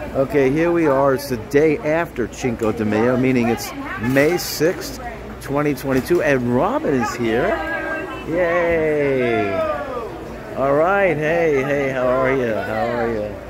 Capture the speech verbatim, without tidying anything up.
Okay, here we are. It's the day after Cinco de Mayo, meaning it's May sixth, twenty twenty-two, and Robin is here. Yay! All right, hey, hey, how are you? How are you?